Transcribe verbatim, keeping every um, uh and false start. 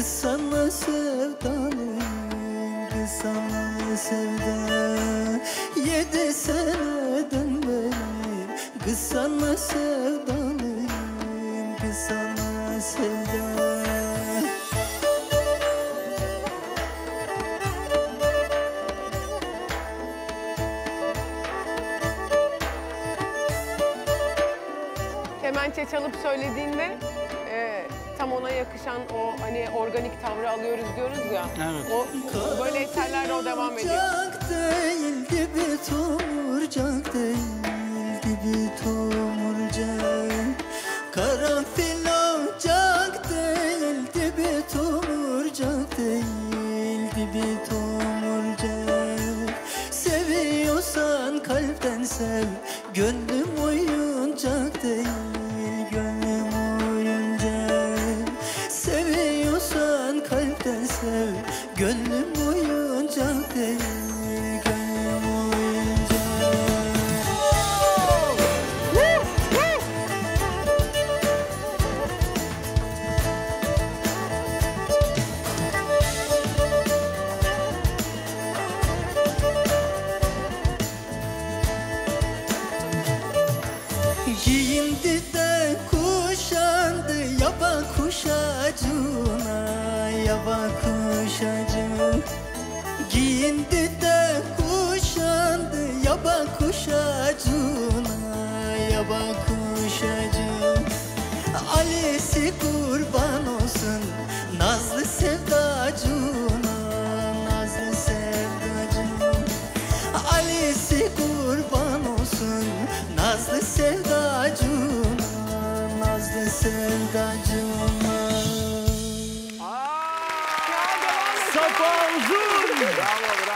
Kız sana sevdalıyım, kız sana sevda. Yedi seneden beri kız sana sevdalıyım, kız sana sevda. Kemençe çalıp söylediğinde e, tam ona yakışan o hani organik tavrı alıyoruz diyoruz ya. Evet. O, o böyle eserlerde o devam ediyor. Tomurcak değildi bir tomurcak değildi bir tomurcak. Karanfil ocak değildi bir tomurcak değildi bir tomurcak. Seviyorsan kalpten sev, gönlüm oyuncak değil, gönlüm oyuncak. Seviyorsan kalpten sev, gönlüm oyuncak değil, gönlüm oyuncak. Giyindi de kuşandı yaba kuşacığına, yaba kuşacığına. Giyindi de kuşandı yaba kuşacığına, yaba kuşacığına. Ali'si kurban olsun nazlı sevdacığına, nazlı sevdacığına. Ali'si kurban olsun nazlı sevdacığına, nazlı sevdacığına. Aa, ya devam et. Safa Uzun. Bravo.